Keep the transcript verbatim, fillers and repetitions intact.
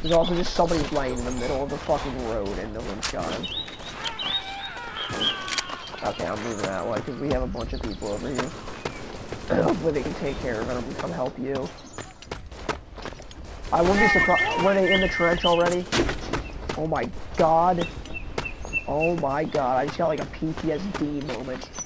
There's also just somebody laying in the middle of the fucking road and no one's got him. Okay, I'm moving that way because we have a bunch of people over here. Hopefully they can take care of it and come help you. I wouldn't be surprised. Were they in the trench already? Oh my god. Oh my god. I just got like a P T S D moment.